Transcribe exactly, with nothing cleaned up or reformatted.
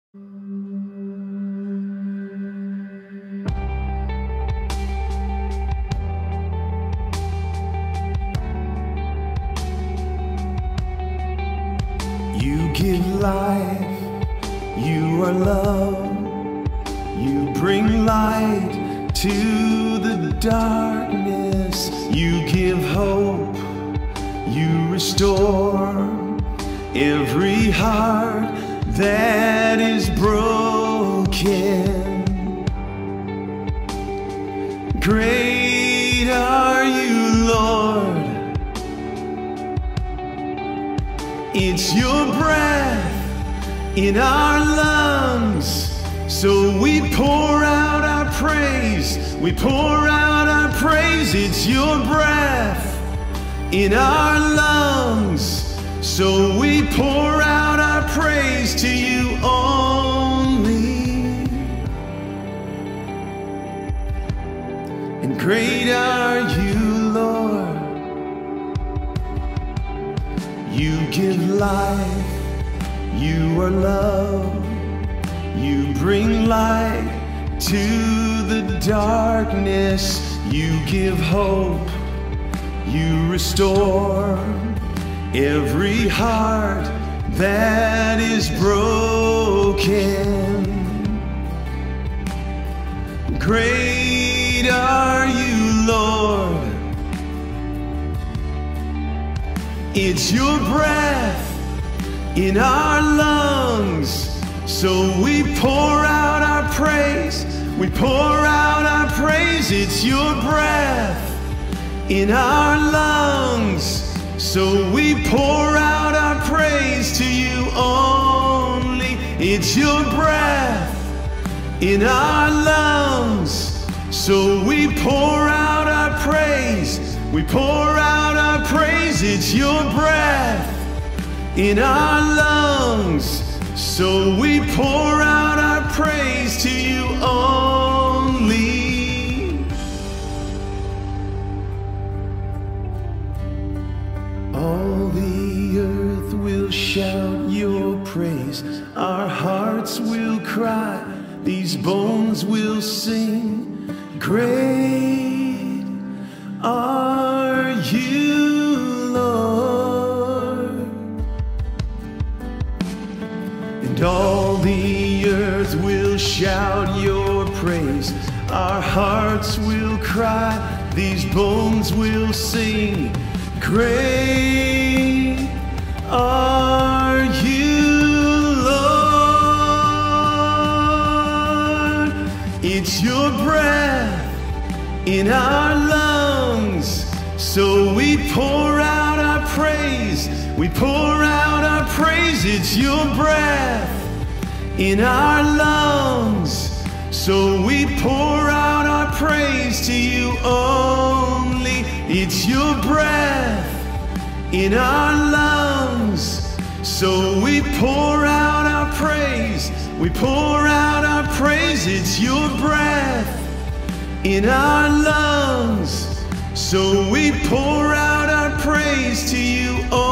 You give life, you are love, you bring light to the darkness, you give hope, you restore every heart that is broken. Great are you, Lord. It's your breath in our lungs, so we pour out our praise. We pour out our praise. It's your breath in our lungs, so we pour out our praise to you only. And great are you, Lord. You give life, you are love, you bring light to the darkness, you give hope, you restore every heart that is broken. Great are you, Lord. It's your breath in our lungs, so we pour out our praise. We pour out our praise. It's your breath in our lungs, so we pour out our praise to you only. It's your breath in our lungs, so we pour out our praise. We pour out our praise. It's your breath in our lungs, so we pour out our praise to you only. All the earth will shout your praise. Our hearts will cry. These bones will sing. Great are you, Lord. And all the earth will shout your praise. Our hearts will cry. These bones will sing. Great are you, Lord. It's your breath in our lungs, so we pour out our praise. We pour out our praise. It's your breath in our lungs, so we pour out our praise to you only. It's your breath in our lungs, so we pour out our praise. We pour out our praise. It's your breath in our lungs, so we pour out our praise to you.